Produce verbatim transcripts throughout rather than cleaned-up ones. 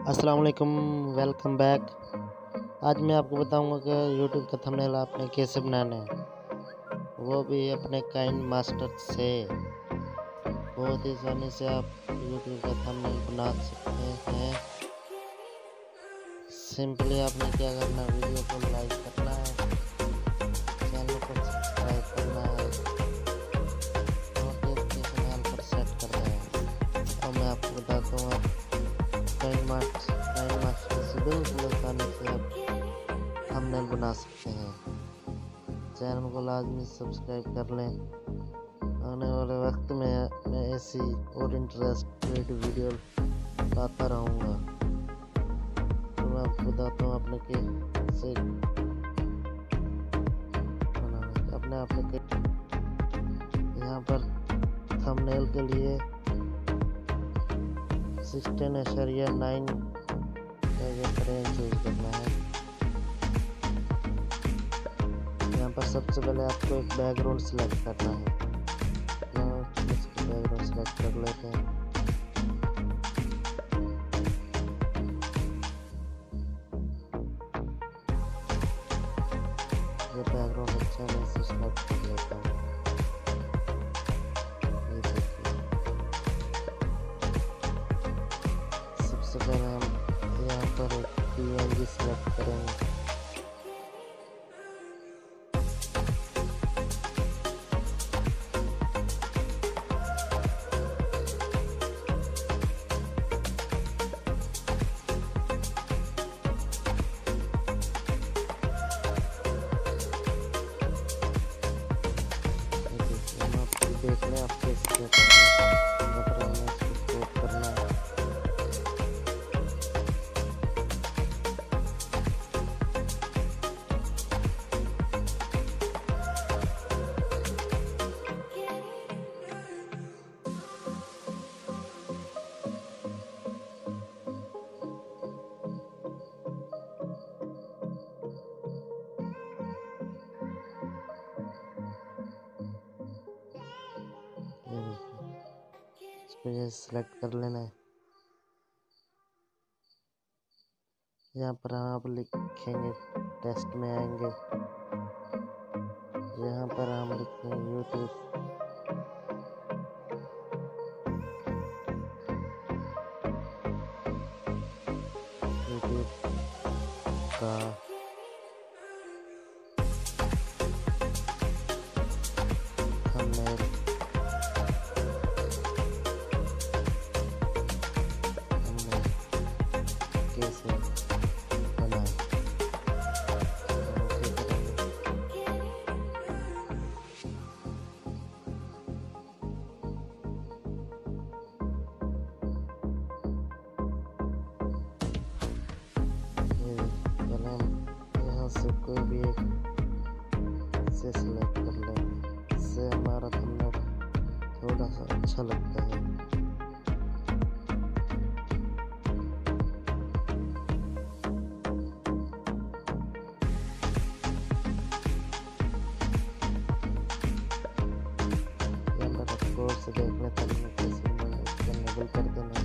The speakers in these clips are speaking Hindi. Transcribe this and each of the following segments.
अस्सलाम वालेकुम, वेलकम बैक। आज मैं आपको बताऊंगा कि यूट्यूब का थंबनेल आपने कैसे बनाना है, वो भी अपने काइन मास्टर से। बहुत ही आसानी से आप यूट्यूब का थंबनेल बना सकते हैं। सिंपली आपने क्या करना है, वीडियो को लाइक करना है, चैनल को सब्सक्राइब करना है, नोटिफिकेशन ऑल पर सेट करना है। और मैं आपको बताता हूँ, आप काइन मास्टर काइन मास्टर से बिल्कुल आसानी से आप थंबनेल बना सकते हैं। चैनल को लाजमी सब्सक्राइब कर लें। आने वाले वक्त में मैं ऐसी और इंटरेस्टेड वीडियो लाता रहूँगा। तो मैं आपको बताता हूँ अपने कैसे बनाना। अपने आपने यहाँ पर थंबनेल के लिए सिक्सटीन एशरिया नाइन का ये फ्रेम चूज करना है। यहाँ पर सबसे पहले आपको एक बैकग्राउंड सेलेक्ट करना है। बैकग्राउंड सेलेक्ट कर लेते हैं। ये बैकग्राउंड अच्छा है, मैं इसे सेलेक्ट कर लेता हूँ। ये देखिए, सबसे पहले हम यहाँ पर एक पीएनजी सेलेक्ट करेंगे। देख लें आप कैसे क्या करना है, इसको कोड करना है। इसको ये सिलेक्ट कर लेना है। यहाँ पर आप लिखेंगे, टेस्ट में आएंगे, यहाँ पर हम लिखेंगे यूट्यूब यूट्यूब का थंबनेल कैसे बनाएं। पहले हम यहाँ से कोई भी एक से सिलेक्ट कर लेंगे, इससे हमारा थंबनेल थोड़ा सा अच्छा लगता है। से देखने तक में कैसे इनेबल कर देना।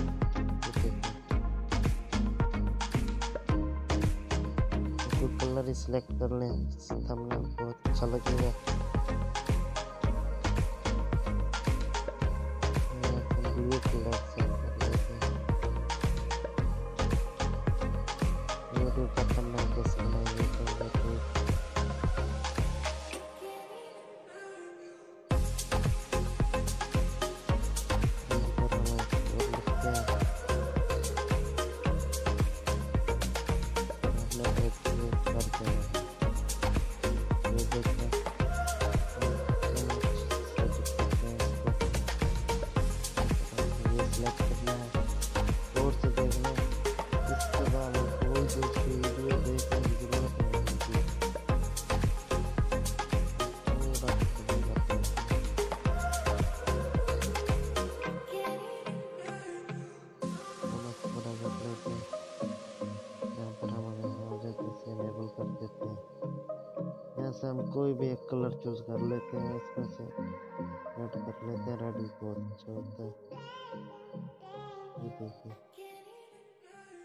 कोई कलर ही सिलेक्ट कर लें, थंबनेल बहुत अच्छा लगेगा। ब्लू कलर से कर लेते हैं। यूट्यूब का थंबनेल कैसे बनाएंगे तो से हम कोई भी एक कलर चूज कर लेते हैं। इसमें से रेड कर लेते हैं, रेड भी बहुत अच्छा होता है। ये देखिए,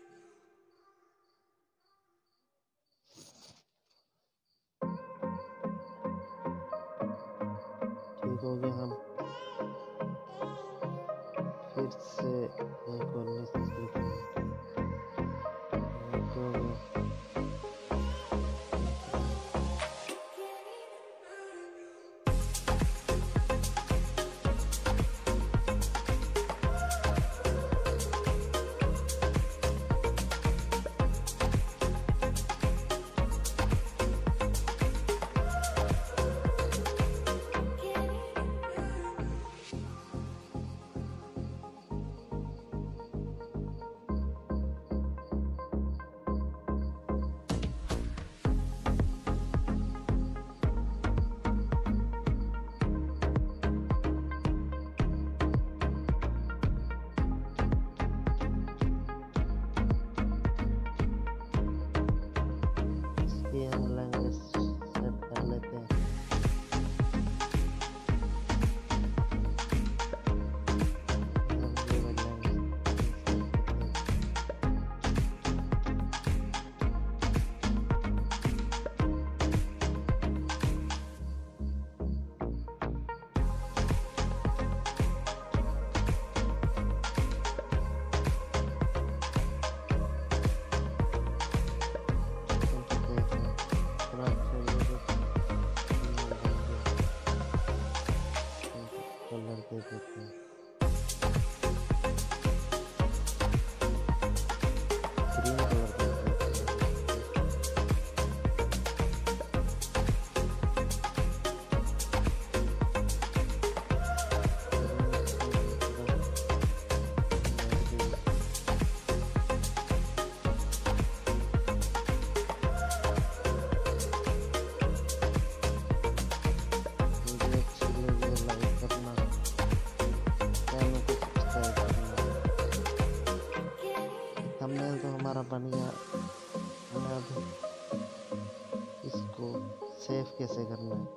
ठीक हो गया। हम फिर से एक और मैसेज लिखेंगे। ठीक हो गया। कलर दे देते हैं। ग्रीन कलर दे देते हैं। थंबनेल तो हमारा बन गया। हमें अब इसको सेव कैसे करना है,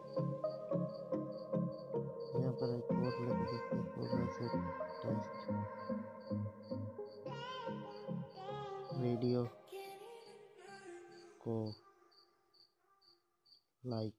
यहाँ पर एक कोड लिख देते हैं। कोड में से टेस्ट वीडियो को लाइक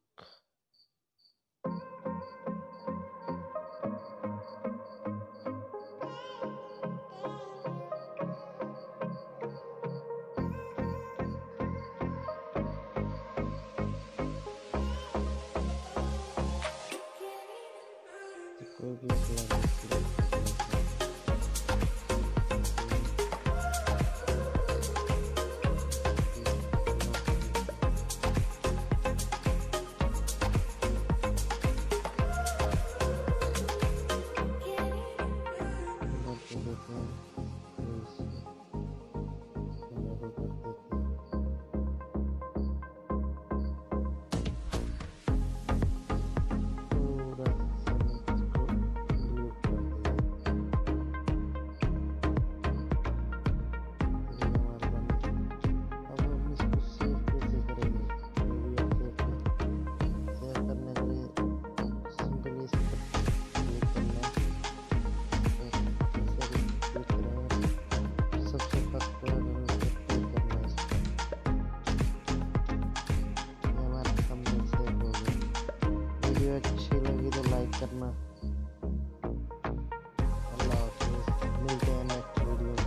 कोई भी अच्छी लगी तो लाइक करना। अल्लाह हाफ़िज़, मिलते हैं नेक्स्ट वीडियो में।